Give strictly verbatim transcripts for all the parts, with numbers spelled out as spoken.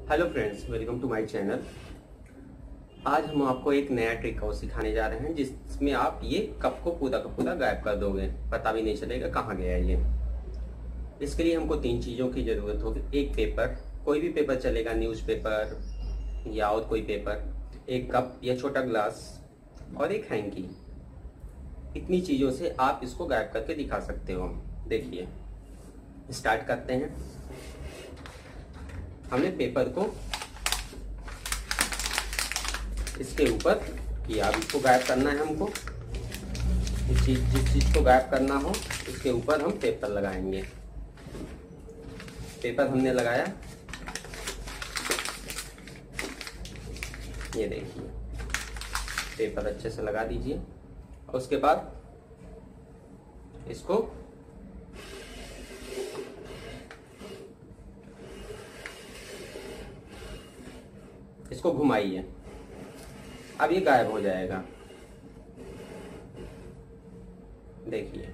Hello friends, welcome to my channel. आज हम आपको एक नया ट्रिक और सिखाने जा रहे हैं जिसमें आप ये कप को पूरा का पूरा गायब कर दोगे, पता भी नहीं चलेगा कहाँ गया ये। इसके लिए हमको तीन चीज़ों की ज़रूरत होगी। एक पेपर, कोई भी पेपर चलेगा, न्यूज़पेपर या और कोई पेपर, एक कप या छोटा ग्लास और एक हैंकी। इतनी चीज़ों से आप इसको गायब करके दिखा सकते हो। देखिए, स्टार्ट करते हैं। हमने पेपर को इसके ऊपर किया, अब इसको गायब करना है हमको। इस चीज जिस चीज को गायब करना हो इसके ऊपर हम पेपर लगाएंगे। पेपर हमने लगाया, ये देखिए पेपर अच्छे से लगा दीजिए और उसके बाद इसको इसको घुमाइए। अब ये गायब हो जाएगा। देखिए,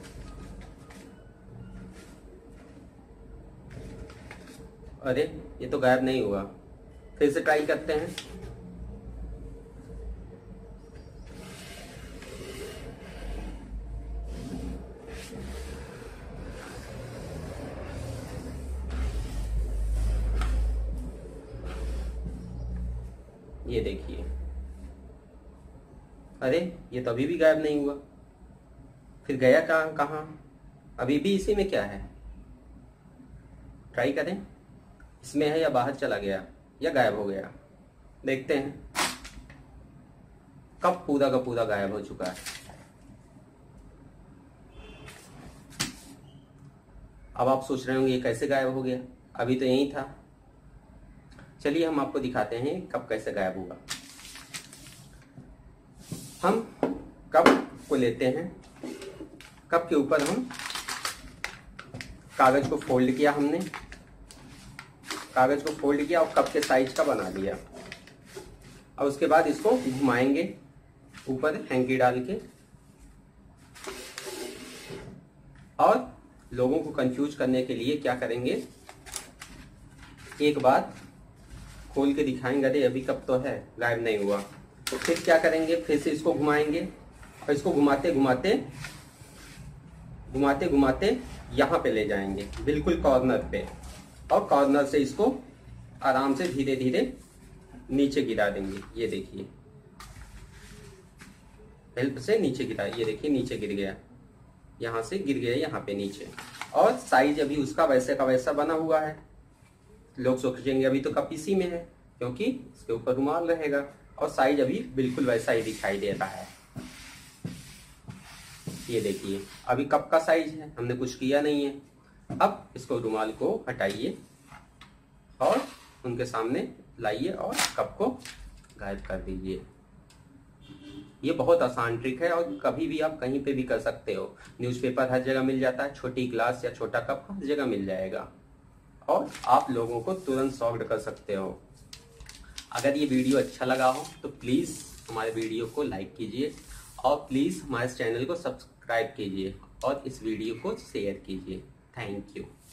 अरे ये तो गायब नहीं हुआ। फिर से ट्राई करते हैं। ये देखिए, अरे ये तो अभी भी गायब नहीं हुआ। फिर गया कहाँ कहाँ? अभी भी इसी में क्या है? ट्राई करें, इसमें है या बाहर चला गया या गायब हो गया। देखते हैं। कब पूरा का पूरा गायब हो चुका है। अब आप सोच रहे होंगे ये कैसे गायब हो गया, अभी तो यही था। चलिए हम आपको दिखाते हैं कप कैसे गायब हुआ। हम कप को लेते हैं, कप के ऊपर हम कागज को फोल्ड किया, हमने कागज को फोल्ड किया और कप के साइज का बना लिया। और उसके बाद इसको घुमाएंगे ऊपर हैंकी डाल के, और लोगों को कंफ्यूज करने के लिए क्या करेंगे, एक बार खोल के दिखाएंगे, अरे अभी कप तो है, गायब नहीं हुआ। तो फिर क्या करेंगे, फिर से इसको घुमाएंगे और इसको घुमाते घुमाते घुमाते घुमाते यहाँ पे ले जाएंगे, बिल्कुल कॉर्नर पे, और कॉर्नर से इसको आराम से धीरे धीरे नीचे गिरा देंगे। ये देखिए, हेल्प से नीचे गिरा, ये देखिए नीचे गिर गया, यहाँ से गिर गया यहाँ पे नीचे। और साइज अभी उसका वैसे का वैसा बना हुआ है। लोग सोचेंगे अभी तो कप इसी में है, क्योंकि इसके ऊपर रुमाल रहेगा, और साइज अभी बिल्कुल वैसा ही दिखाई दे रहा है। ये देखिए, अभी कप का साइज है, हमने कुछ किया नहीं है। अब इसको रुमाल को हटाइए और उनके सामने लाइए और कप को गायब कर दीजिए। ये बहुत आसान ट्रिक है और कभी भी आप कहीं पे भी कर सकते हो। न्यूज़पेपर हर जगह मिल जाता है, छोटी ग्लास या छोटा कप हर जगह मिल जाएगा, और आप लोगों को तुरंत सॉल्व कर सकते हो। अगर ये वीडियो अच्छा लगा हो तो प्लीज़ हमारे वीडियो को लाइक कीजिए और प्लीज़ हमारे चैनल को सब्सक्राइब कीजिए और इस वीडियो को शेयर कीजिए। Thank you.